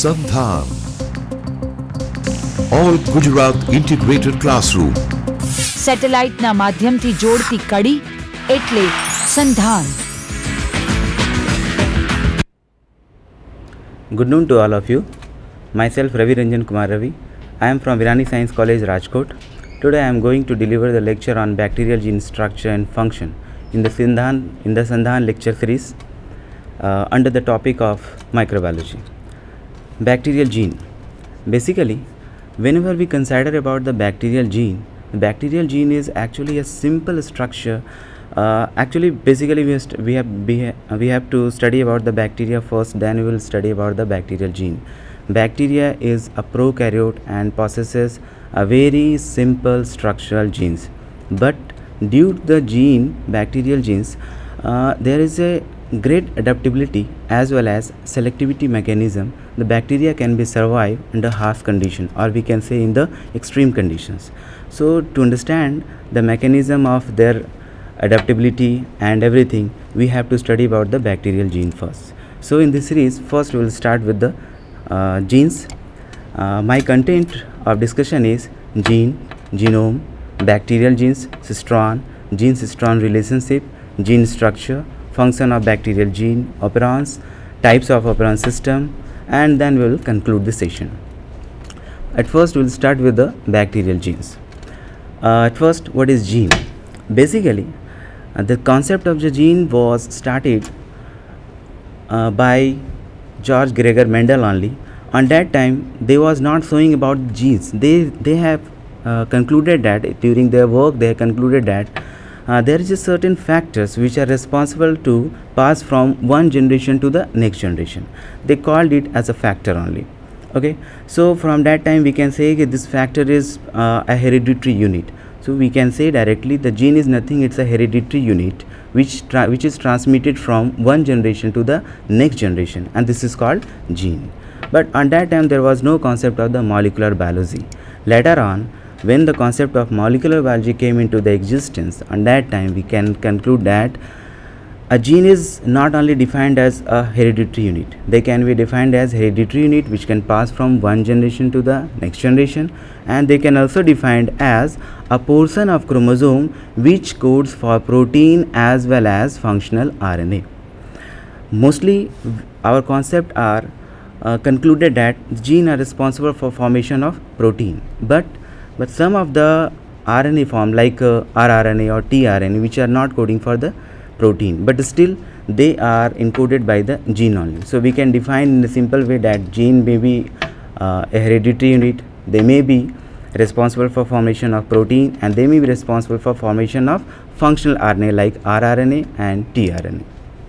SANDHAN, All Gujarat Integrated Classroom. Satellite ના માધ્યમથી જોડતી કડી એટલે સંધાન. Good noon to all of you. Myself Ravi Ranjan Kumar Ravi. I am from Virani Science College, Rajkot. Today I am going to deliver the lecture on bacterial gene structure and function in the SANDHAN lecture series under the topic of microbiology. Bacterial gene. Basically, whenever we consider about the bacterial gene is actually a simple structure. Basically we have to study about the bacteria first, then we will study about the bacterial gene. Bacteria is a prokaryote and possesses a very simple structural genes, but due to the bacterial genes, there is a great adaptability as well as selectivity mechanism. The bacteria can be survive under harsh condition, or we can say in the extreme conditions. So to understand the mechanism of their adaptability and everything, we have to study about the bacterial gene first. So in this series, first we will start with the genes. My content of discussion is gene, genome, bacterial genes, cistron, gene-cistron relationship, gene structure, function of bacterial gene, operons, types of operon system, and then we will conclude the session. At first we will start with the bacterial genes. At first, what is gene? Basically, the concept of the gene was started by George Gregor Mendel only. On that time, they was not showing about genes. They have concluded that during their work they have concluded that there is a certain factors which are responsible to pass from one generation to the next generation. They called it as a factor only. Okay, so from that time we can say that this factor is a hereditary unit. So we can say directly the gene is nothing, it's a hereditary unit which is transmitted from one generation to the next generation, and this is called gene. But on that time there was no concept of the molecular biology. Later on, when the concept of molecular biology came into the existence, on that time we can conclude that a gene is not only defined as a hereditary unit, they can be defined as hereditary unit which can pass from one generation to the next generation, and they can also defined as a portion of chromosome which codes for protein as well as functional RNA. Mostly our concept are concluded that gene are responsible for formation of protein, but some of the RNA form like rRNA or tRNA which are not coding for the protein, but still they are encoded by the gene only. So we can define in a simple way that gene may be a hereditary unit, they may be responsible for formation of protein, and they may be responsible for formation of functional RNA like rRNA and tRNA.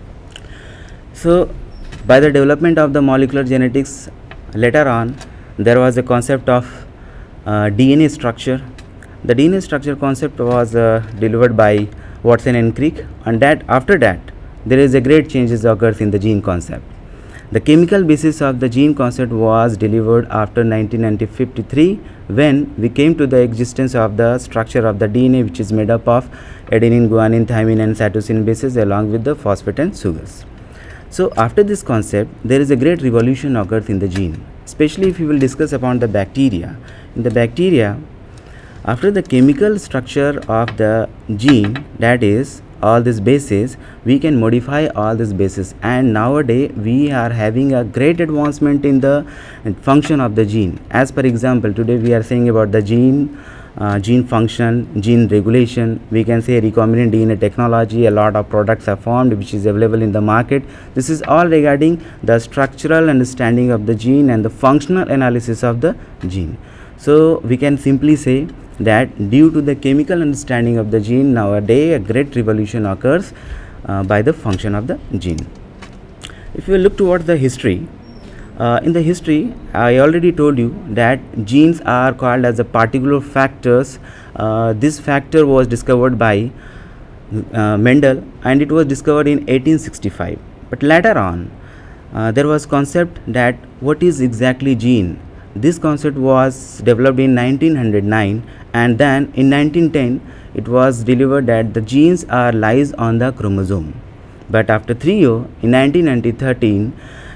So by the development of the molecular genetics, later on there was a concept of DNA structure. The DNA structure concept was delivered by Watson and Crick, and after that there is a great changes occurs in the gene concept. The chemical basis of the gene concept was delivered after 1953, when we came to the existence of the structure of the DNA, which is made up of adenine, guanine, thymine and cytosine bases along with the phosphate and sugars. So after this concept, there is a great revolution occurs in the gene, especially if we will discuss upon the bacteria. In the bacteria, after the chemical structure of the gene, that is all these bases, we can modify all these bases, and nowadays we are having a great advancement in the function of the gene. As per example, today we are saying about the gene function, gene regulation. We can say recombinant DNA technology, a lot of products are formed which is available in the market. This is all regarding the structural understanding of the gene and the functional analysis of the gene. So we can simply say that due to the chemical understanding of the gene, nowadays a great revolution occurs by the function of the gene. If you look towards the history, in the history I already told you that genes are called as a particular factors. This factor was discovered by Mendel, and it was discovered in 1865. But later on there was concept that what is exactly gene. This concept was developed in 1909, and then in 1910 it was delivered that the genes are lies on the chromosome. But after 3 years, in 1913,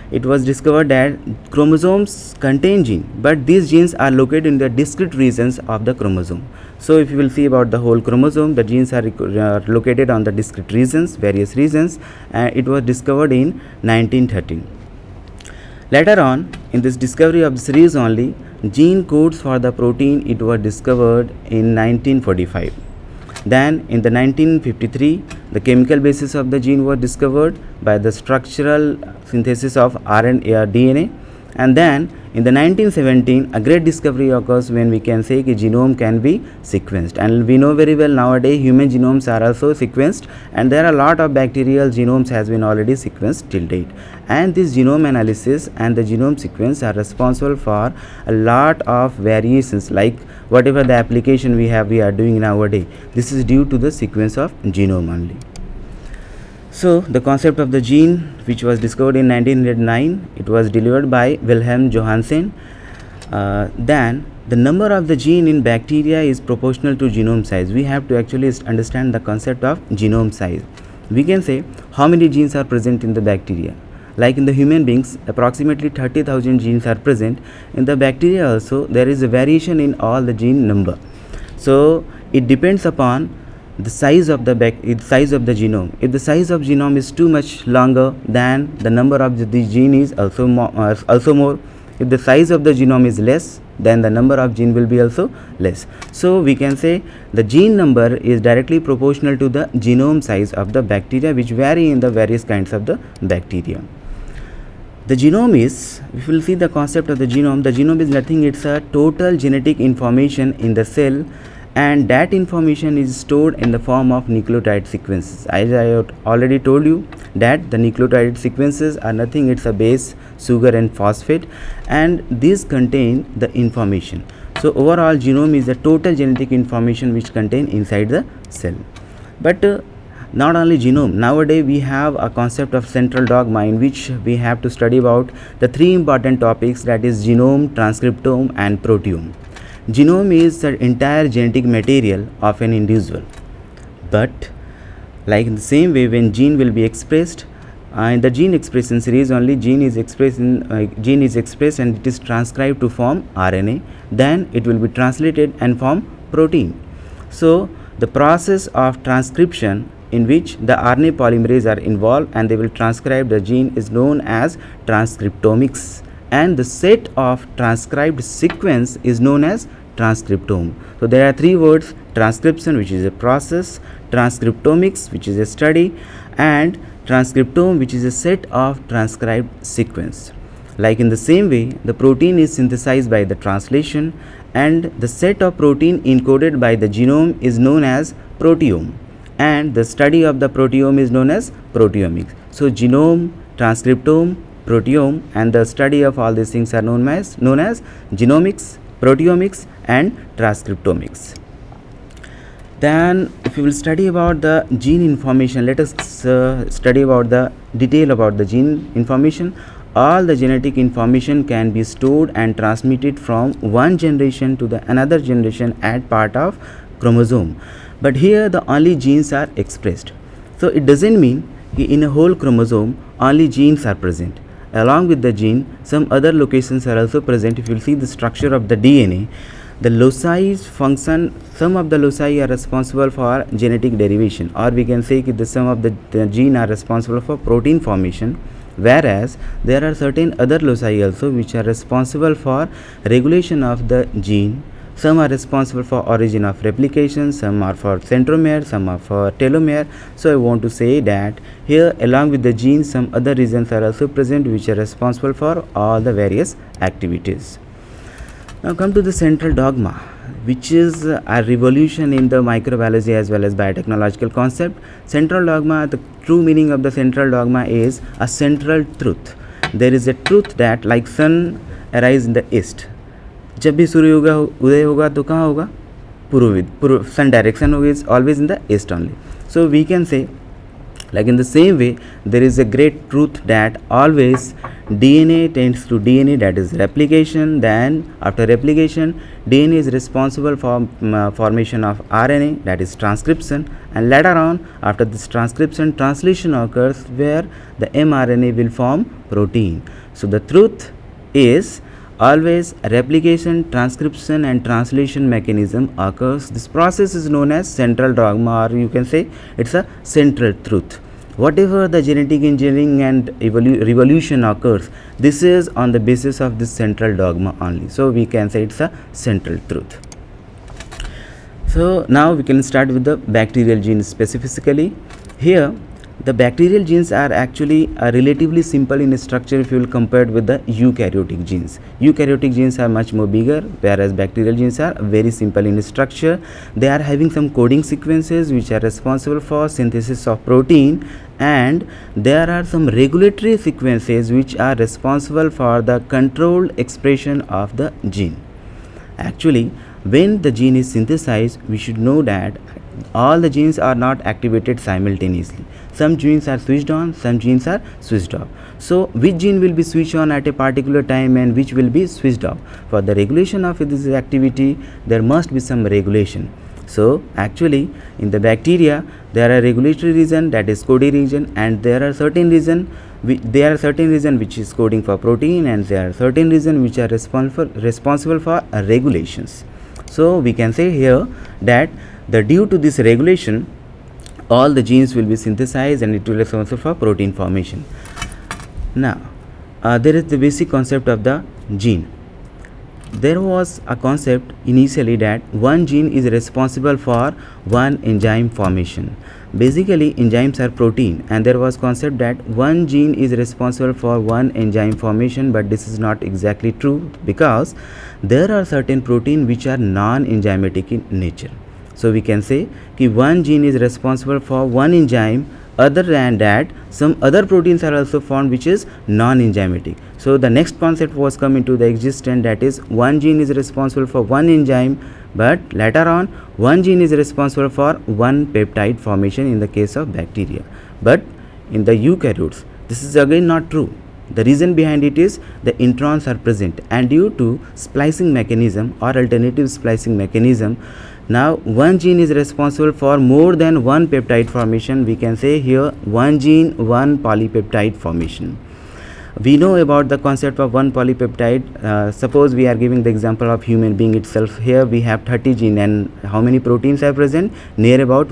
it was discovered that chromosomes contain gene, but these genes are located in the discrete regions of the chromosome. So if you will see about the whole chromosome, the genes are located on the discrete regions, various regions, and it was discovered in 1913. Later on, in this discovery of the series only, gene codes for the protein, it was discovered in 1945. Then in the 1953, the chemical basis of the gene was discovered by the structural synthesis of RNA, DNA. And then in the 1917, a great discovery occurs when we can say that genome can be sequenced, and we know very well nowadays human genomes are also sequenced, and there are a lot of bacterial genomes has been already sequenced till date. And this genome analysis and the genome sequence are responsible for a lot of variations, like whatever the application we are doing nowadays. This is due to the sequence of genome only. So the concept of the gene, which was discovered in 1909, it was delivered by Wilhelm Johansen. Then the number of the gene in bacteria is proportional to genome size. We have to actually understand the concept of genome size. We can say how many genes are present in the bacteria. Like in the human beings, approximately 30,000 genes are present. In the bacteria also, there is a variation in all the gene number. So it depends upon the size of the genome. If the size of genome is too much longer, then the number of the gene is also more. If the size of the genome is less, then the number of gene will be also less. So we can say the gene number is directly proportional to the genome size of the bacteria, which vary in the various kinds of the bacteria. The genome is, if we will see the concept of the genome is nothing, it's a total genetic information in the cell, and that information is stored in the form of nucleotide sequences. As I already told you that the nucleotide sequences are nothing, it's a base, sugar and phosphate, and these contain the information. So overall genome is the total genetic information which contain inside the cell. But not only genome, nowadays we have a concept of central dogma in which we have to study about the three important topics, that is genome, transcriptome and proteome. Genome is the entire genetic material of an individual, but like in the same way, when gene will be expressed in the gene expression series only, gene is expressed and it is transcribed to form RNA, then it will be translated and form protein. So the process of transcription in which the RNA polymerase are involved and they will transcribe the gene is known as transcriptomics, and the set of transcribed sequence is known as transcriptome. So there are three words: transcription, which is a process; transcriptomics, which is a study; and transcriptome, which is a set of transcribed sequence. Like in the same way, the protein is synthesized by the translation, and the set of protein encoded by the genome is known as proteome, and the study of the proteome is known as proteomics. So genome, transcriptome, proteome, and the study of all these things are known as genomics, proteomics and transcriptomics. Then if we will study about the gene information, let us study about the detail about the gene information. All the genetic information can be stored and transmitted from one generation to the another generation at part of chromosome, but here the only genes are expressed. So it doesn't mean in a whole chromosome only genes are present. Along with the gene, some other locations are also present. If you will see the structure of the DNA, the loci function, some of the loci are responsible for genetic derivation, or we can say that some of the gene are responsible for protein formation, whereas there are certain other loci also which are responsible for regulation of the gene. Some are responsible for origin of replication, some are for centromere, some are for telomere. So I want to say that here along with the genes, some other regions are also present which are responsible for all the various activities. Now come to the central dogma, which is a revolution in the microbiology as well as biotechnological concept. Central dogma, the true meaning of the central dogma is a central truth. There is a truth that like sun arises in the east. जब भी सूर्य होगा उदय होगा तो कहाँ होगा? पूर्व sun direction होगी, is always in the east only. So we can say Like in the same way, there is a great truth that always DNA tends to DNA, that is replication. Then after replication, DNA is responsible for formation of RNA, that is transcription, and later on after this transcription, translation occurs where the mRNA will form protein. So the truth is always replication, transcription and translation mechanism occurs. This process is known as central dogma, or you can say it's a central truth. Whatever the genetic engineering and revolution occurs, this is on the basis of this central dogma only. So we can say it's a central truth. So now we can start with the bacterial genes specifically. Here the bacterial genes are actually relatively simple in structure if you will compare it with the eukaryotic genes. Eukaryotic genes are much more bigger, whereas bacterial genes are very simple in structure. They are having some coding sequences which are responsible for synthesis of protein, and there are some regulatory sequences which are responsible for the controlled expression of the gene. Actually, when the gene is synthesized, we should know that all the genes are not activated simultaneously. Some genes are switched on, some genes are switched off. So which gene will be switched on at a particular time and which will be switched off? For the regulation of this activity, there must be some regulation. So actually in the bacteria there are regulatory region, that is coding region, and there are certain region which is coding for protein, and there are certain region which are responsible for regulations. So we can say here that due to this regulation, all the genes will be synthesized and it will be responsible for protein formation. Now there is the basic concept of the gene. There was a concept initially that one gene is responsible for one enzyme formation. Basically enzymes are protein, and there was concept that one gene is responsible for one enzyme formation, but this is not exactly true, because there are certain protein which are non-enzymatic in nature. So we can say that one gene is responsible for one enzyme. Other than that, some other proteins are also formed which is non-enzymatic. So the next concept was come into the existence, that is one gene is responsible for one enzyme, but later on one gene is responsible for one peptide formation in the case of bacteria. But in the eukaryotes, this is again not true. The reason behind it is the introns are present, and due to splicing mechanism or alternative splicing mechanism, now one gene is responsible for more than one peptide formation. We can say here one gene, one polypeptide formation. We know about the concept of one polypeptide. Suppose we are giving the example of human being itself. Here we have 30 genes, and how many proteins are present? Near about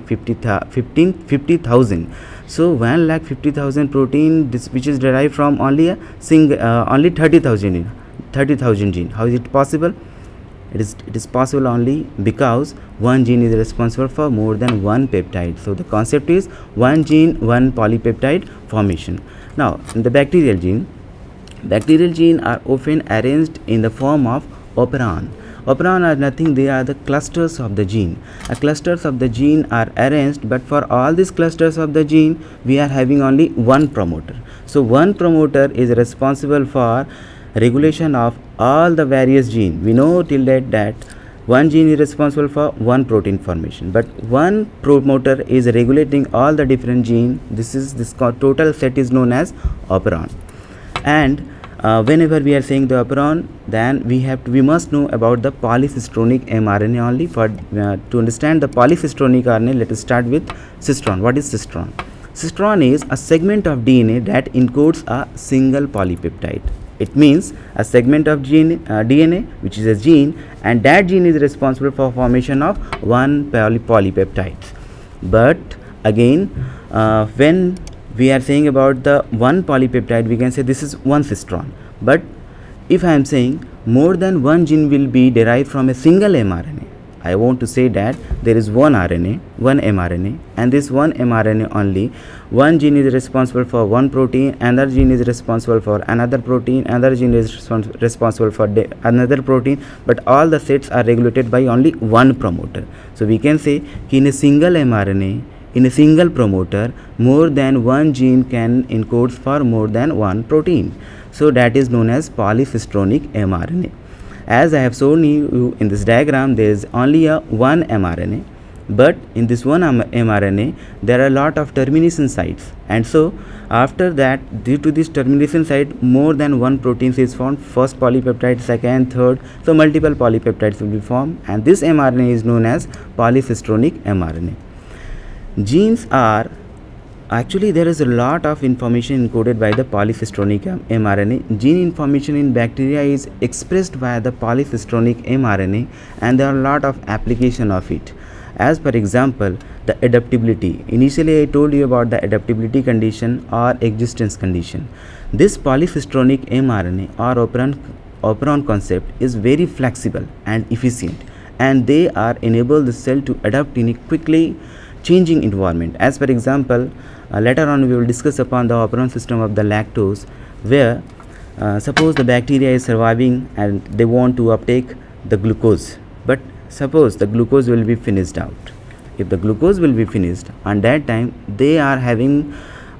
1,50,000. So 1,50,000 protein, which is derived from only only 30,000 gene. How is it possible? It is possible only because one gene is responsible for more than one peptide. So the concept is one gene, one polypeptide formation. Now in the bacterial gene are often arranged in the form of operon. Operon are nothing, they are the clusters of the gene. Clusters of the gene are arranged, but for all these clusters of the gene we are having only one promoter. So one promoter is responsible for regulation of all the various genes. We know till that one gene is responsible for one protein formation, but one promoter is regulating all the different genes. This total set is known as operon. And whenever we are saying the operon, then we must know about the polycistronic mRNA only. For to understand the polycistronic RNA, let us start with cistron. What is cistron? Cistron is a segment of DNA that encodes a single polypeptide. It means a segment of DNA which is a gene, and that gene is responsible for formation of one polypeptide. But again, when we are saying about the one polypeptide, we can say this is one cistron. But if I am saying more than one gene will be derived from a single mRNA, I want to say that there is one RNA, one mRNA, and this one mRNA only, one gene is responsible for one protein, another gene is responsible for another protein, another gene is responsible for another protein, but all the sets are regulated by only one promoter. So we can say in a single mRNA, in a single promoter, more than one gene can encode for more than one protein. So that is known as polycistronic mRNA. As I have shown you in this diagram, there is only one mRNA. but in this one mRNA there are a lot of termination sites, and so after that, due to this termination site, more than one protein is formed, first polypeptide, second, third, so multiple polypeptides will be formed, and this mRNA is known as polycistronic mRNA. Genes are actually, there is a lot of information encoded by the polycistronic mRNA. Gene information in bacteria is expressed via the polycistronic mRNA, and there are a lot of application of it. As per example, the adaptability. Initially I told you about the adaptability condition or existence condition. This polycistronic mRNA or operon concept is very flexible and efficient, and they are enable the cell to adapt in a quickly changing environment. As per example, later on we will discuss upon the operon system of the lactose, where suppose the bacteria is surviving and they want to uptake the glucose, but suppose the glucose will be finished out. If the glucose will be finished, on that time they are having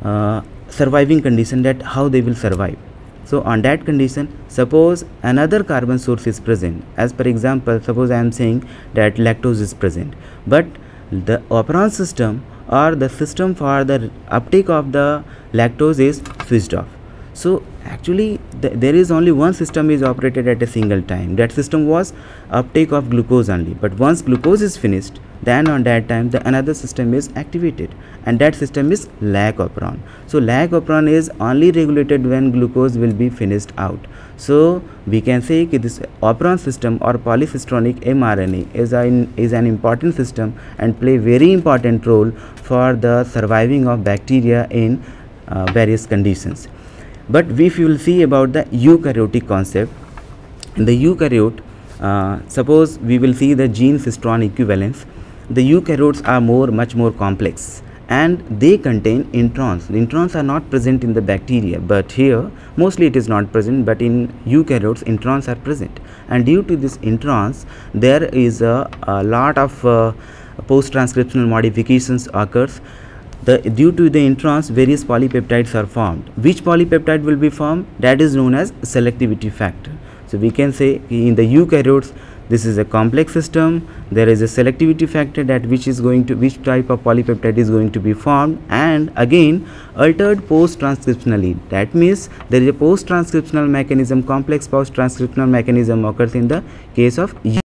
surviving condition, that how they will survive. So on that condition, suppose another carbon source is present. As per example, suppose I am saying that lactose is present, but the operon system or the system for the uptake of the lactose is switched off. So actually there is only one system is operated at a single time. That system was uptake of glucose only, but once glucose is finished, then on that time the another system is activated, and that system is lag operon. So lag operon is only regulated when glucose will be finished out. So we can say that this operon system or polycistronic mRNA is an important system and play very important role for the surviving of bacteria in various conditions. But if you will see about the eukaryotic concept, in the eukaryote, suppose we will see the gene cistron equivalence. The eukaryotes are much more complex, and they contain introns. The introns are not present in the bacteria, but here mostly it is not present, but in eukaryotes introns are present, and due to this introns there is a lot of post-transcriptional modifications occurs. Due to the introns, various polypeptides are formed. Which polypeptide will be formed? That is known as selectivity factor. So we can say in the eukaryotes, this is a complex system. There is a selectivity factor that which type of polypeptide is going to be formed, and again altered post-transcriptionally. That means there is a post-transcriptional mechanism, complex post-transcriptional mechanism occurs in the case of